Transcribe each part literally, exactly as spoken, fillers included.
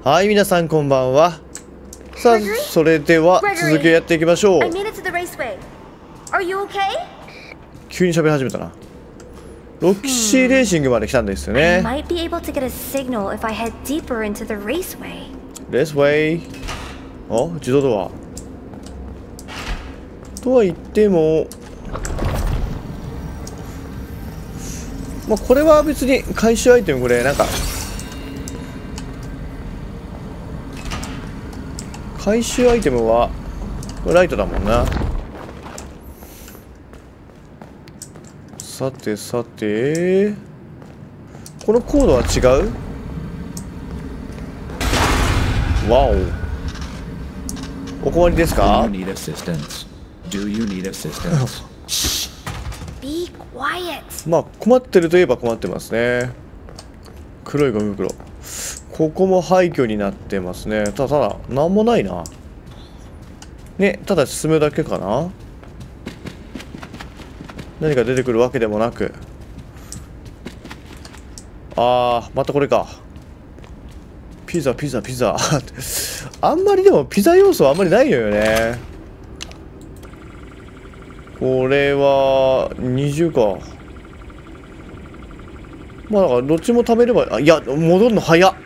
はい、皆さんこんばんは。さあ、それでは続きをやっていきましょう。急に喋り始めたな。ロキシーレーシングまで来たんですよね。レースウェイ。あ、自動ドア。とは言っても、まあこれは別に回収アイテムこれなんか回収アイテムはライトだもんな。さてさて、このコードは違う？わお。お困りですか？まあ困ってるといえば困ってますね。黒いゴミ袋。ここも廃墟になってますね。ただただなんもないな。ね、ただ進むだけかな。何か出てくるわけでもなく。あー、またこれか。ピザピザピザ。あんまりでもピザ要素はあんまりないのよね。これはにじゅうか。まあだからどっちも食べれば、あ、いや戻るの早っ。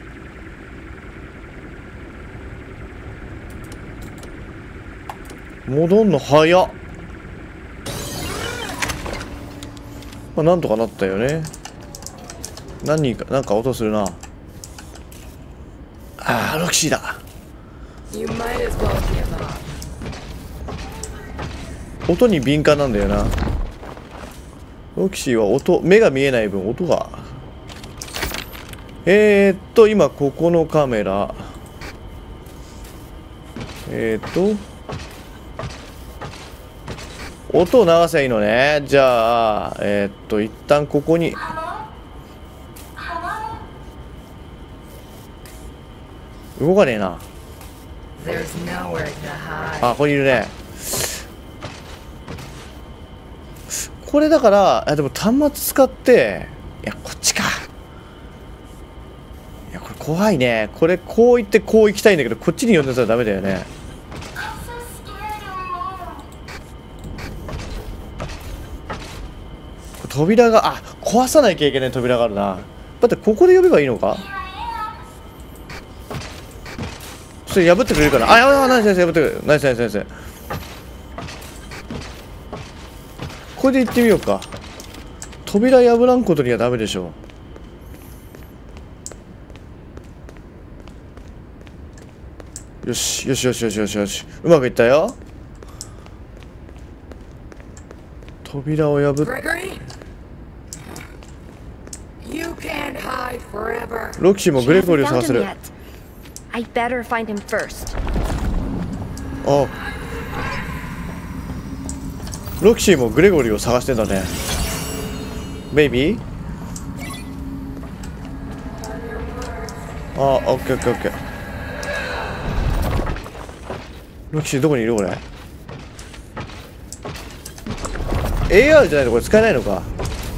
戻んの早っ。まあなんとかなったよね。何かなんか音するな。ああ、ロキシーだ。音に敏感なんだよな。ロキシーは音、目が見えない分音が。えーっと今ここのカメラ、えーっと音を流せばいいのね。じゃあえー、っと一旦ここに動かねえな。あ、ここにいるね。これだから、あ、でも端末使って、いやこっちか。いやこれ怖いね。これこう行ってこう行きたいんだけど、こっちに呼んでたらダメだよね。扉が、あ、壊さなきゃいけない扉があるな。だってここで呼べばいいのか。それ破ってくれるかな。あ、やばい、ナイス先生破ってくれる。ナイスナイス先生。これで行ってみようか。扉破らんことにはダメでしょう。よしよしよしよしよしよし、うまくいったよ。扉を破ってロキシーもグレゴリーを探せる。あ、ロキシーもグレゴリーを探してんだね。ベイビー。あ、オッケーオッケーオッケー。ロキシーどこにいるこれ。 エーアール じゃないとこれ使えないのか。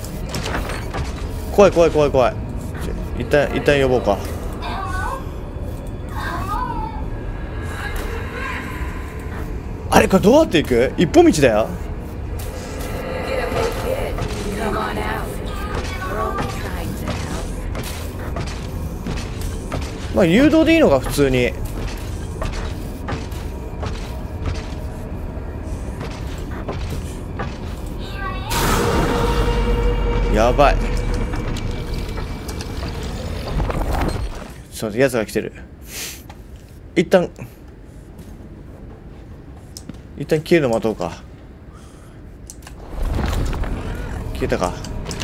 怖い怖い怖い怖い。一旦一旦呼ぼうか。あれこれどうやって行く？一本道だよ。まあ誘導でいいのか普通に。やばい。ちょっとやつが来てる。一旦一旦消えるの待とうか。消えたか。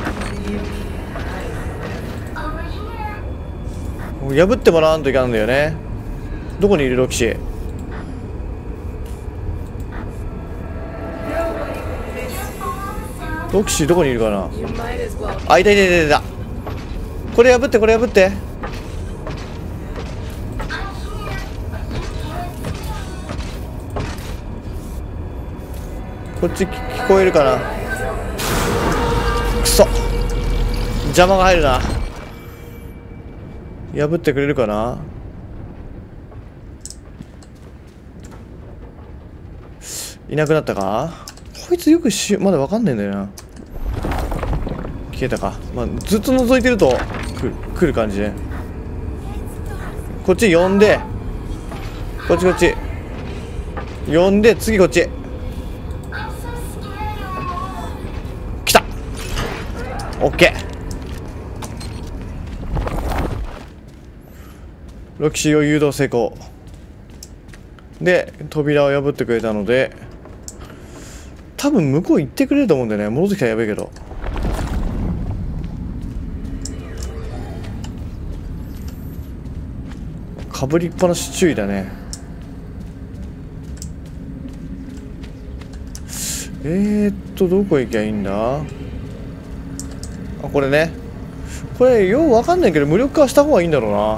もう破ってもらわんといかんだよね。どこにいるロキシー。ロキシーどこにいるかな。あ、いたいたいたいた。これ破ってこれ破って。こっち聞こえるかな。くそ、邪魔が入るな。破ってくれるかな。 いなくなったか。こいつよくしまだわかんないんだよな。消えたか。まあ、ずっと覗いてると来る、来る感じね。こっち呼んで、こっちこっち呼んで、次こっち来た。オッケー。ロキシーを誘導成功で、扉を破ってくれたので、多分向こう行ってくれると思うんでね。戻ってきたらやべえけど。かぶりっぱなし注意だね。えーっとどこ行きゃいいんだ。あ、これね。これようわかんないけど無力化した方がいいんだろうな。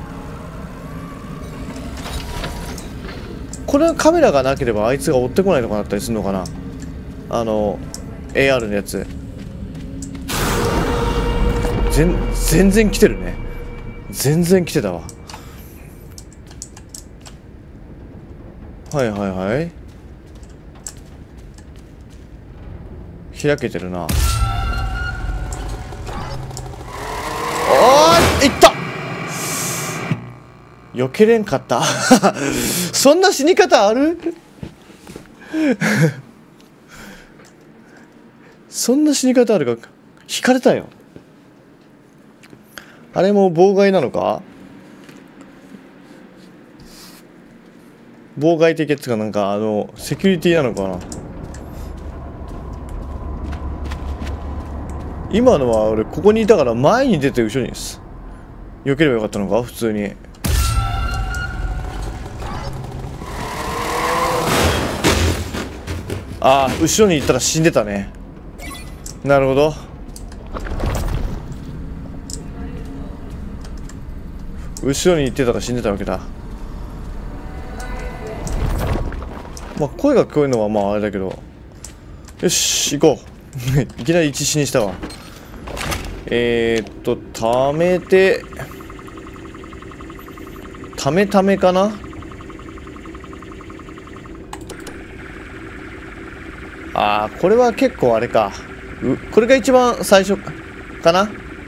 これカメラがなければあいつが追ってこないとかなったりするのかな。あの エーアール のやつ。全全然来てるね。全然来てたわ。はいはいはい。開けてるな。おーい、いった。避けれんかったそんな死に方あるそんな死に方あるか。引かれたよ。あれも妨害なのか。妨害的やつがなんかあのセキュリティなのかな。今のは俺ここにいたから前に出て後ろにです。避ければよかったのか普通に。ああ、後ろに行ったら死んでたね。なるほど。後ろに行ってたら死んでたわけだ。まあ声が聞こえるのはまああれだけど。よし行こういきなり一死にしたわ。えー、っとためてためためかな。ああ、これは結構あれか。うこれが一番最初かな。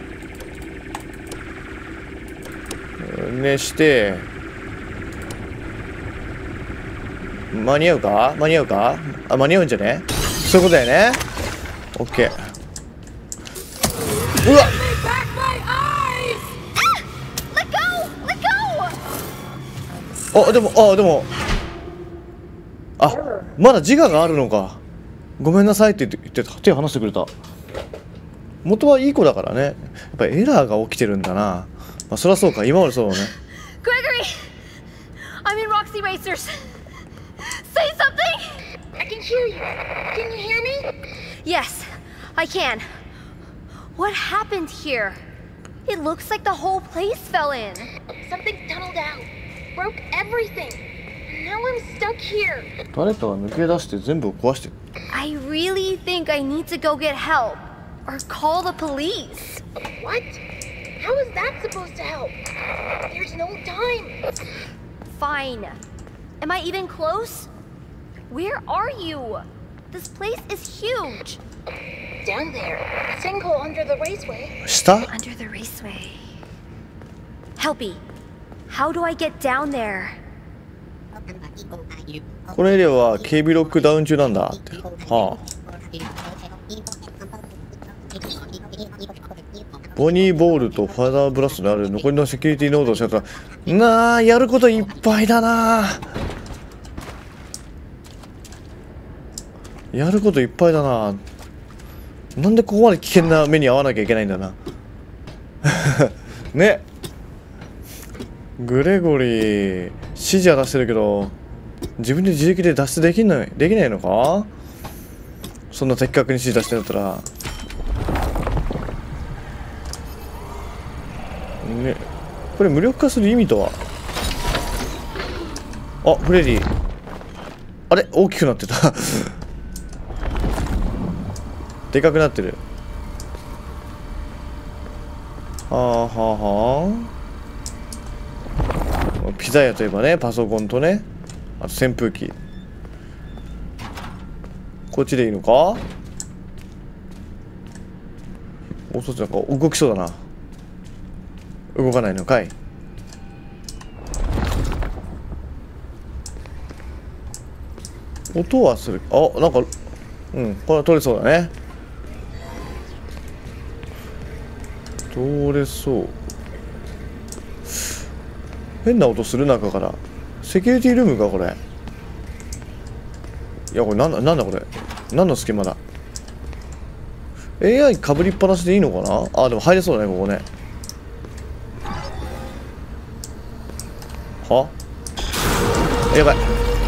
ねして間に合うか間に合うか。あ、間に合うんじゃね。そういうことだよね。オッケー。うわっ、あ、でもあでもあ、まだ自我があるのか。ごめんなさいって言って手を離してくれた。元はいい子だからね。やっぱりエラーが起きてるんだな。まあそりゃそうか。今までそうだね。 Gregory, I'm in Roxy Racers. Say something. I can hear you. Can you hear me? Yes, I can. What happened here? It looks like the whole place fell in. Something tunneled out, broke everything. Now I'm stuck here. 誰かが抜け出して全部を壊してる。 I really think I need to go get help or call the police. What? How is that supposed to help? There's no time. Fine. Am I even close? Where are you? This place is huge. Down there, sinkhole under the raceway. 下 Under the raceway. Helpy, how do I get down there? このエリアは警備ロックダウン中なんだって。はあ。ボニーボールとファザーブラストである残りのセキュリティノードをしちゃったらなあ、やることいっぱいだな。やることいっぱいだな。なんでここまで危険な目に遭わなきゃいけないんだなね。グレゴリー指示は出してるけど自分で自力で脱出できないできないのか。そんな的確に指示出してんだったらね。これ無力化する意味とは。あ、フレディ。あれ大きくなってたでかくなってる。はあはあはあ。ピザ屋といえばね、パソコンとね、あと扇風機。 こっちでいいのか。おそっちなんか動きそうだな。動かないのかい。音はする。あ、なんかうんこれは取れそうだね。通れそう。変な音する中から。セキュリティルームかこれ。いやこれなんだなんだこれ。何の隙間だ。 エーアイ かぶりっぱなしでいいのかな。あでも入れそうだねここね。はやばい。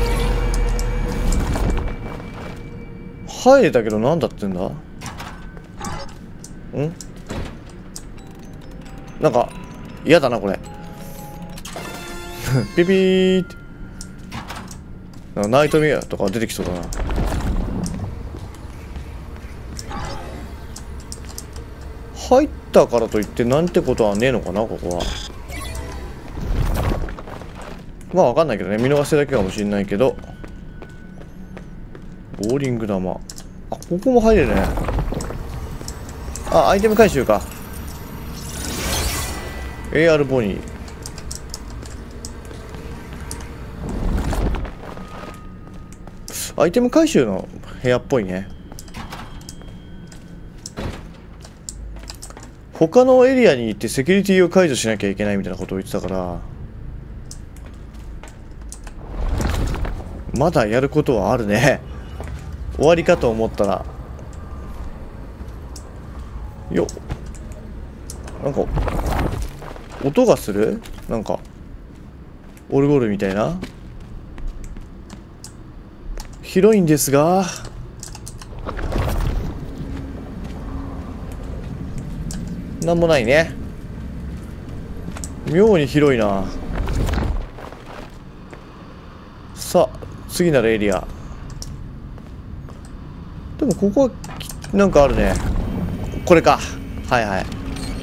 入れたけどなんだってんだ。んなんか嫌だなこれピピーってなんかナイトメアとか出てきそうだな。入ったからといってなんてことはねえのかなここは。まあわかんないけどね、見逃してだけかもしれないけど。ボーリング玉、あここも入れるね。あアイテム回収か。 エーアール ボニー。アイテム回収の部屋っぽいね。他のエリアに行ってセキュリティを解除しなきゃいけないみたいなことを言ってたから、まだやることはあるね。終わりかと思ったらよっ、なんか音がする。なんかオルゴールみたいな。広いんですがなんもないね。妙に広いな。さあ次なるエリア。でもここはなんかあるね。これか。はいはい。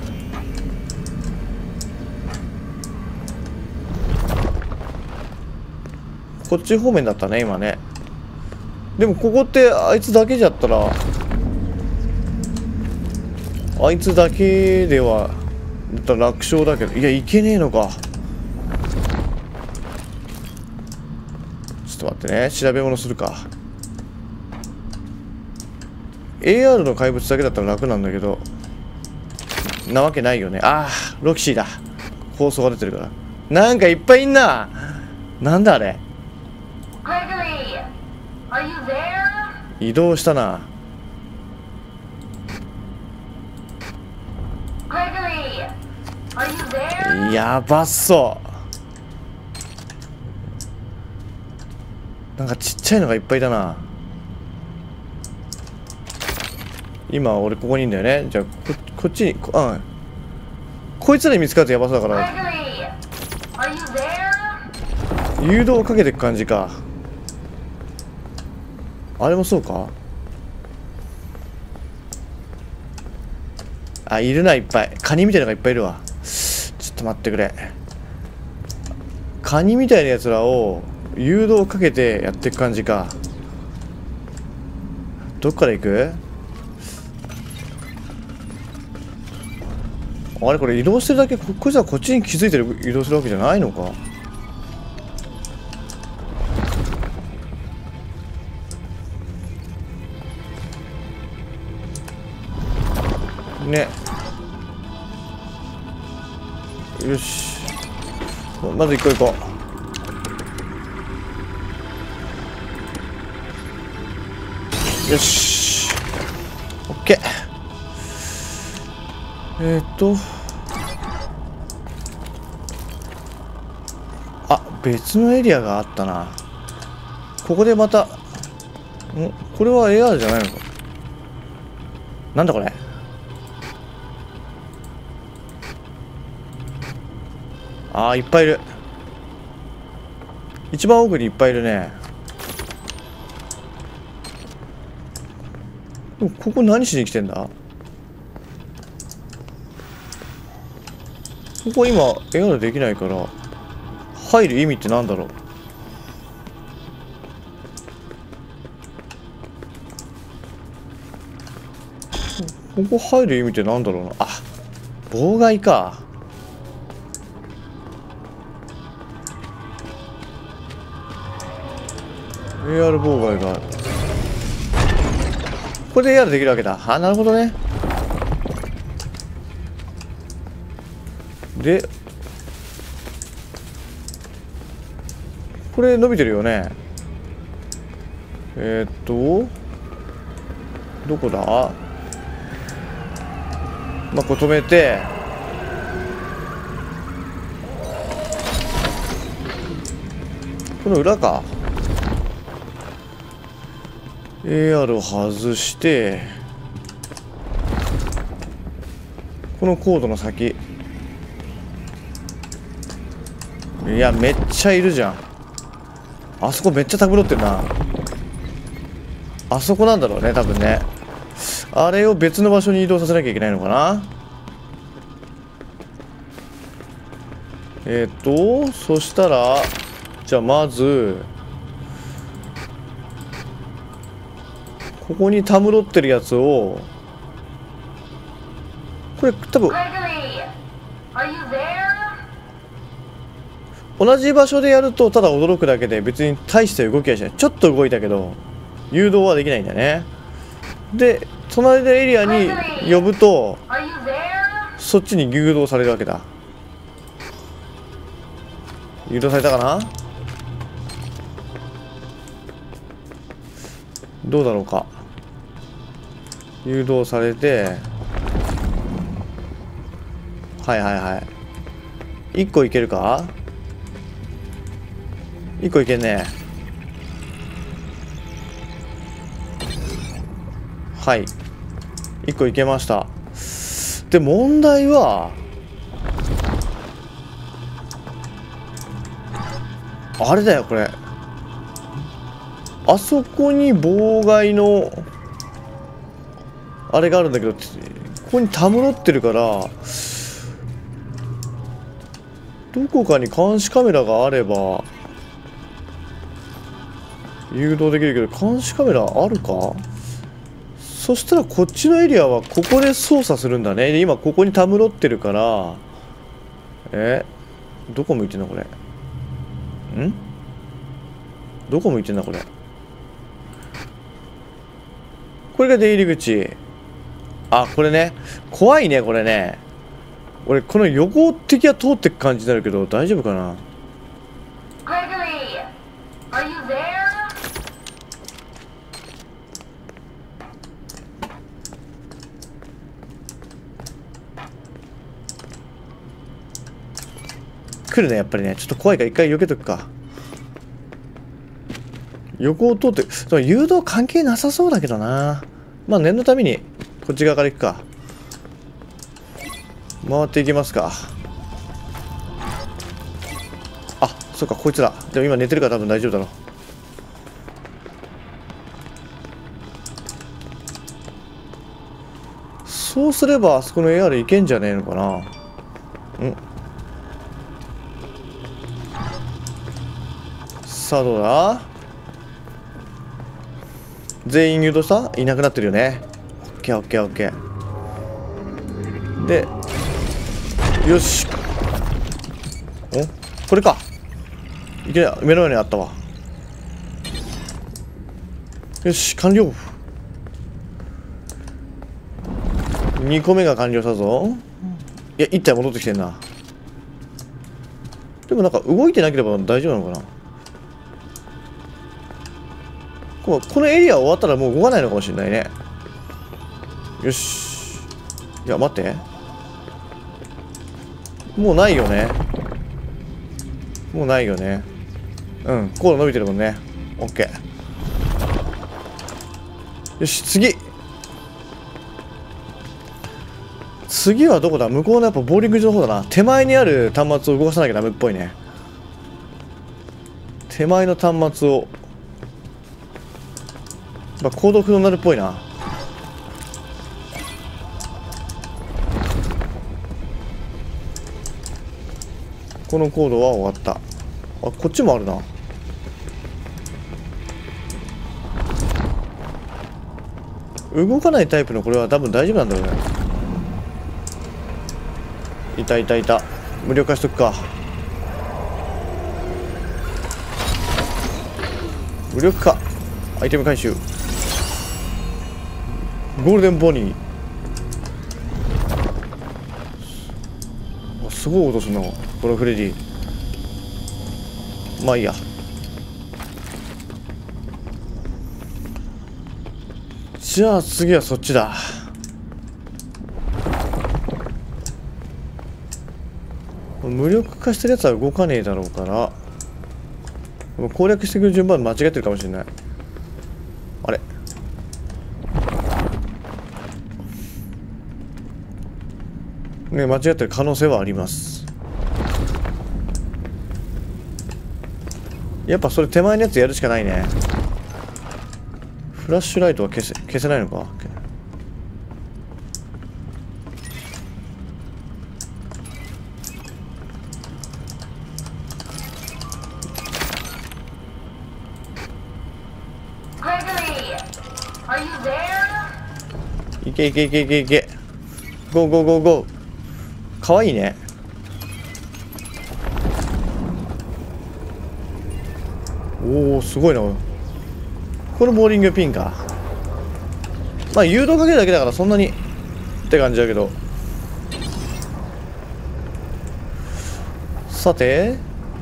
こっち方面だったね今ね。でもここってあいつだけじゃったら、あいつだけではだったら楽勝だけど、いやいけねえのか。ちょっと待ってね、調べ物するか。 エーアール の怪物だけだったら楽なんだけど、なわけないよね。ああロキシーだ。放送が出てるから。なんかいっぱいいんな。なんだあれ。移動したな。やばっそう。なんかちっちゃいのがいっぱいだな。今俺ここにいんだよね。じゃあ こ, こっちにこ、うん、こいつらに見つかるとやばそうだから誘導をかけていく感じか。あれもそうか。あいるな、いっぱい。カニみたいなのがいっぱいいるわ。ちょっと待ってくれ。カニみたいなやつらを誘導をかけてやっていく感じか。どっから行く。あれこれ移動してるだけ、ここいつはこっちに気づいてる移動するわけじゃないのか。ね。よしまず一個行こう。よし OK。 えっとあ別のエリアがあったな。ここでまたんこれは エーアール じゃないのか。なんだこれ。あーいっぱいいる。一番奥にいっぱいいるね。でもここ何しに来てんだ。ここ今エアールできないから入る意味ってなんだろここ入る意味ってなんだろうな。あ、妨害か。エーアール 妨害がある。これで エーアール できるわけだ。あ、なるほどね。でこれ伸びてるよね。えー、っとどこだ。まあこれ止めて、この裏か。 エーアール を外して、このコードの先。いやめっちゃいるじゃん。あそこめっちゃたむろってるな。あそこなんだろうね、多分ね。あれを別の場所に移動させなきゃいけないのかな。えっとそしたらじゃあまずここにたむろってるやつを、これ多分同じ場所でやるとただ驚くだけで別に大して動きはしない。ちょっと動いたけど誘導はできないんだね。で隣のエリアに呼ぶとそっちに誘導されるわけだ。誘導されたかな。どうだろうか。誘導されて、はいはいはい。いっこいけるか。いっこいけんね。はい、いっこいけました。で問題はあれだよ、これあそこに妨害のあれがあるんだけど、ここにたむろってるから、どこかに監視カメラがあれば誘導できるけど、監視カメラあるか。そしたらこっちのエリアはここで操作するんだね。で今ここにたむろってるから、えどこ向いてんのこれ。んどこ向いてんだこれ。これが出入り口。あ、これね、怖いねこれね。俺この横を敵が通ってく感じになるけど大丈夫かな。来るね、やっぱりね。ちょっと怖いから一回避けとくか。横を通って、その誘導関係なさそうだけどな。まあ念のためにこっち側から行くか。回っていきますか。あ、そっか、こいつら。でも今寝てるから多分大丈夫だろう。そうすればあそこの エーアール いけんじゃねえのかな。んさあどうだ。全員誘導した？いなくなってるよね。オッケーオッケーオッケー。でよし、おこれか。いけない、目の前にあったわ。よし完了。にこめが完了したぞ。いやいっ体戻ってきてんな。でもなんか動いてなければ大丈夫なのかな。このエリア終わったらもう動かないのかもしれないね。よし。いや待って、もうないよね。もうないよね。うん、コード伸びてるもんね。オッケー。よし次。次はどこだ。向こうのやっぱボーリング場の方だな。手前にある端末を動かさなきゃダメっぽいね。手前の端末を、まあ、行動不能になるっぽいな。このコードは終わった。あ、こっちもあるな。 動かないタイプのこれは多分大丈夫なんだろうね。いたいたいた。無料化しとくか。無力化。アイテム回収。ゴールデンボニー。すごい音するなこのフレディ。まあいいや。じゃあ次はそっちだ。無力化してるやつは動かねえだろうから、攻略してくる順番間違ってるかもしれない。あれ、ね、間違ってる可能性はあります。やっぱそれ手前のやつやるしかないね。フラッシュライトは消せ消せないのか。いけいけいけいけいけ。ゴーゴーゴーゴー。かわいいね。おお、すごいな。このボーリングピンか。まあ誘導かけるだけだからそんなにって感じだけど。さて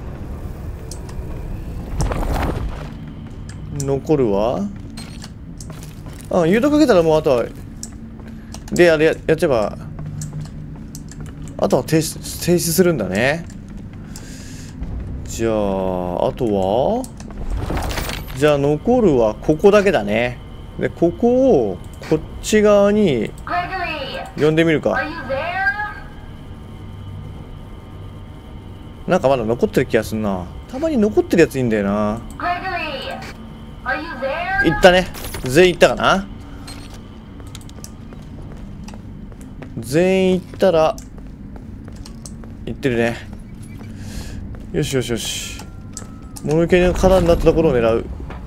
残るは、あ、誘導かけたらもうあとはであれ や, やっちゃえば、あとは停止停止するんだね。じゃああとは、じゃあ残るはここだけだね。でここをこっち側に呼んでみるか。なんかまだ残ってる気がすんな。たまに残ってるやついいんだよな。行ったね。全員行ったかな。全員行ったら行ってるね。よしよしよし。物置の空になったところを狙う。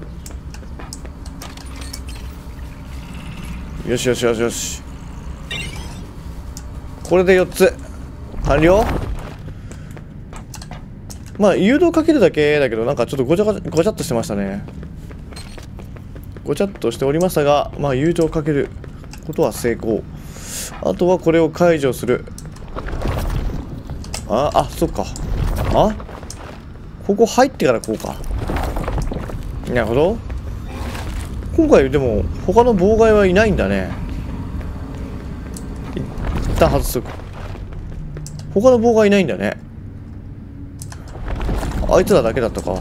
よしよしよしよし。これでよっつ完了。まあ誘導かけるだけだけど、なんかちょっとごちゃごちゃごちゃっとしてましたね。ごちゃっとしておりましたが、まあ誘導かけることは成功。あとはこれを解除する。ああ、そっか。あ、ここ入ってからこうか。なるほど。今回でも他の妨害はいないんだね。一旦外す。他の妨害いないんだね。あいつらだけだったか。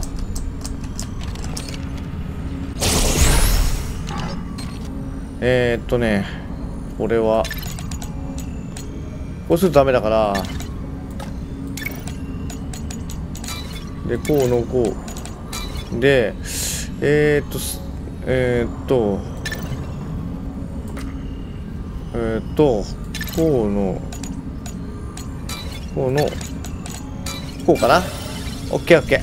えー、っとねこれはこうするとダメだから、でこうのこうで、えー、っとえー、っとえー、っとこうのこうのこうかな。オッケーオッケー。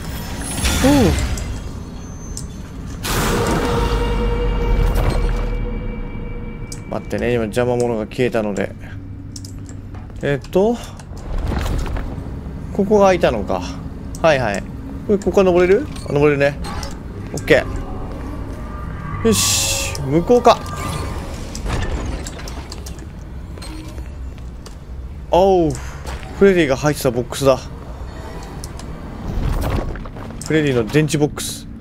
待ってね、今邪魔者が消えたので、えっとここが開いたのか。はいはい。これここから登れる？あ、登れるね。オッケー。よし、向こうか。おう、フレディが入ってたボックスだ。フレディの電池ボックス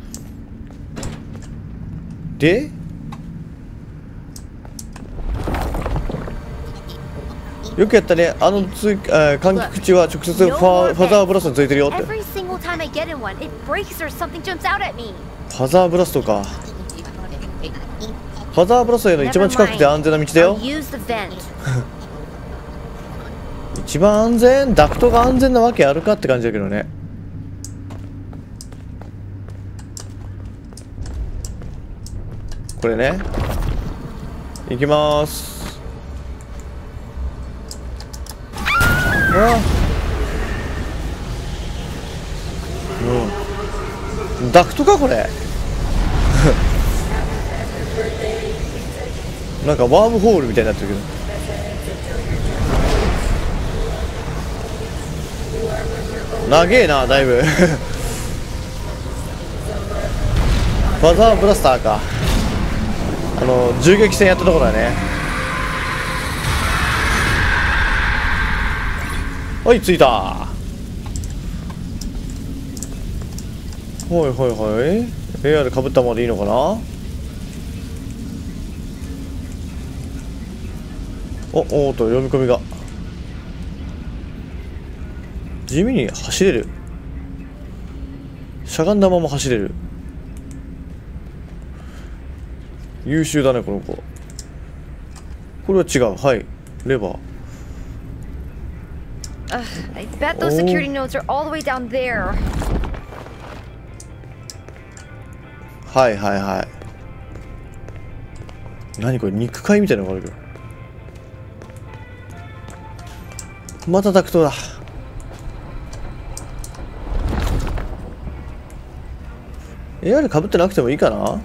で、よくやったね。あのつ、えー、換気口は直接ファファザーブラストについてるよって。ファザーブラストか。ファザーブラストへの一番近くて安全な道だよ。一番安全？ダクトが安全なわけあるかって感じだけどね。これね、いきまーす。あうん、ダクトかこれ。 なんかワームホールみたいになってるけど。長えなだいぶマザーブラスターか。あの銃撃戦やったところだね。はい、着いた。はいはいはい。 エーアール かぶったままでいいのかな。おおーと読み込みが地味に走れる。しゃがんだまま走れる。優秀だねこの子。これは違う。はい、レバー。 Ugh, I bet those security notes are all the way down there. はいはいはい。何これ、肉塊みたいなのがあるけど。またダクトだ。エーアール かぶってなくてもいいかな。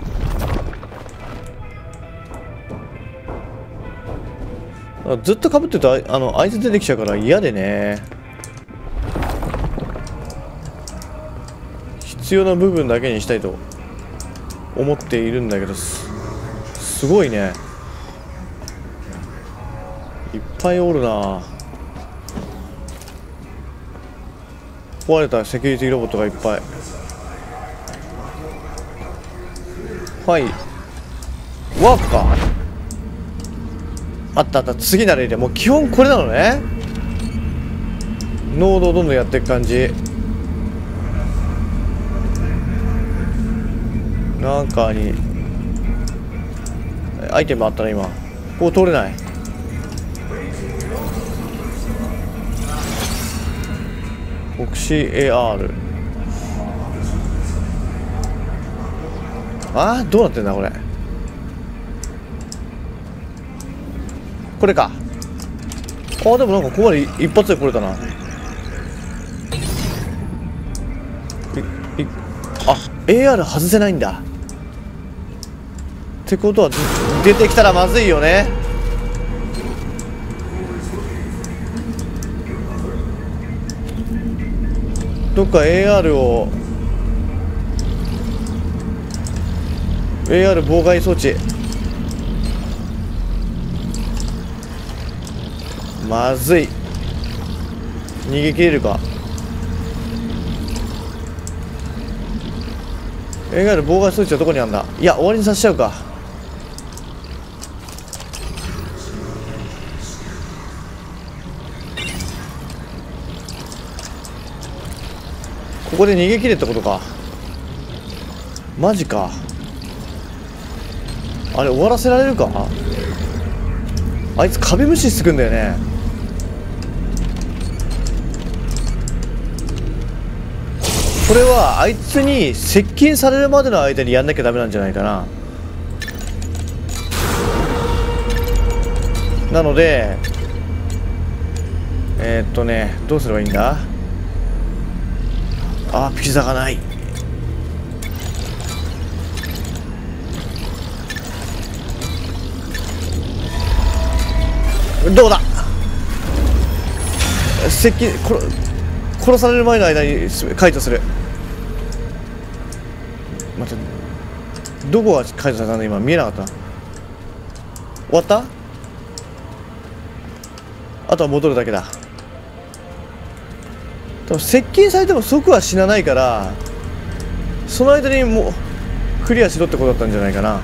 ずっとかぶってると あ, あのあいつ出てきちゃうから嫌でね。必要な部分だけにしたいと思っているんだけど、 す, すごいね、いっぱいおるな。壊れたセキュリティロボットがいっぱい。はい、ワープか。あったあった。次ならいいで。もう基本これなのね。ノードをどんどんやっていく感じ。なんかにアイテムあったね今。ここ通れない。オクシ エーアール。 あー、どうなってんだこれ。これか。あー、でもなんかここまで一発で来れたな。いいあ、エーアール 外せないんだ。ってことは出てきたらまずいよね。どっか エーアール を エーアール 妨害装置。まずい。逃げ切れるか。 エーアール 妨害装置はどこにあんだ。いや、終わりにさせちゃうか。ここで逃げ切れってことか。マジか。あれ終わらせられるか。あいつ壁無視してくんだよね。これはあいつに接近されるまでの間にやんなきゃダメなんじゃないかな。なのでえー、っとねどうすればいいんだ。あー、ピザがない。どうだ。接近殺殺される前の間に解除する。待って、どこが解除されたんだ今。見えなかった。終わった。あとは戻るだけだ。多分接近されても即は死なないから、その間にもうクリアしろってことだったんじゃないかな。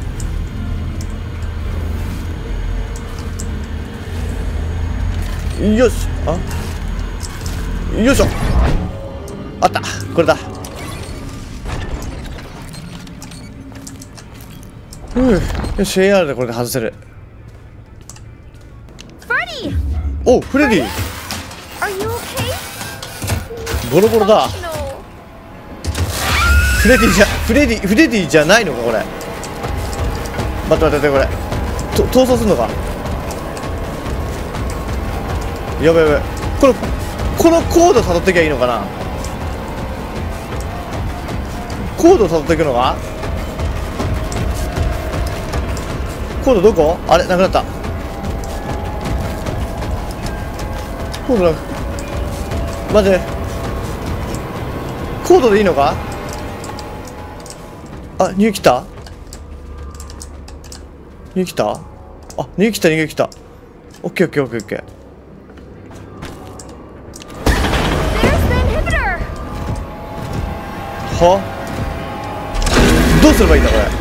よし、あ、よいしょ。あった、これだ。ふう、よし、エーアール でこれで外せる。お、フレディ。ボロボロだ。フレディじゃ、フレディ、フレディじゃないのかこれ。待って待って、これと逃走するのか。やばいやばい。このこのコード辿ってきゃいいのかな。コード辿っていくのか。 コードどこ？あれなくなった。コードなく、待って、コードでいいのか？あ、逃げ切った？逃げ切った？あ、逃げ切った逃げ切った。オッケーオッケーオッケーオッケー。は？どうすればいいんだこれ。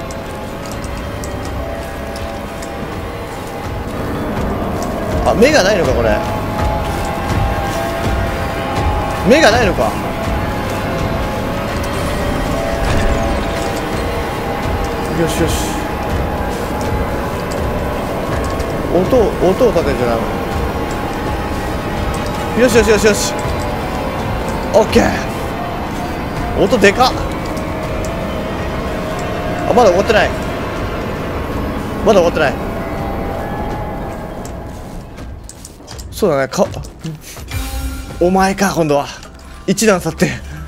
あ、目がないのかこれ。目がないのか。よしよし。音を音を立てるんじゃないの。よしよしよしよし。オッケー。音でかっ。あ、まだ終わってない。まだ終わってない。そうだね、かお前か。今度は一段去って。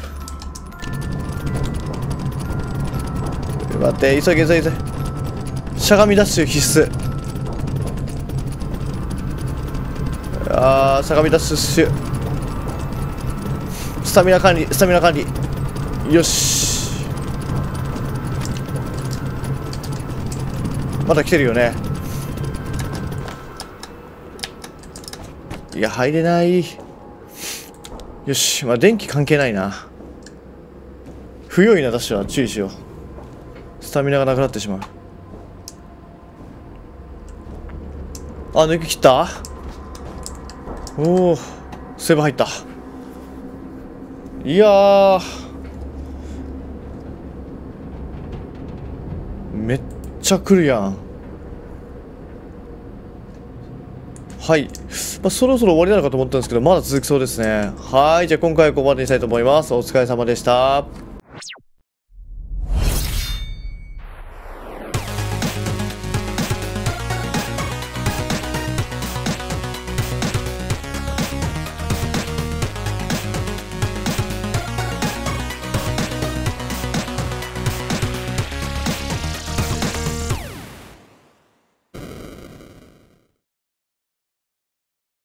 待って、急げ急げ急げ。しゃがみダッシュ必須。あー、しゃがみダッシュ。スタミナ管理スタミナ管理。よし。まだ来てるよね。いや、入れない。よし、まあ電気関係ないな。不用意なダッシュは注意しよう。スタミナがなくなってしまう。あ、抜き切った。おお、セーブ入った。いやー、めっちゃ来るやん。はい、まあ、そろそろ終わりなのかと思ったんですけど、まだ続きそうですね。はい、じゃあ今回はここまでにしたいと思います。お疲れ様でした。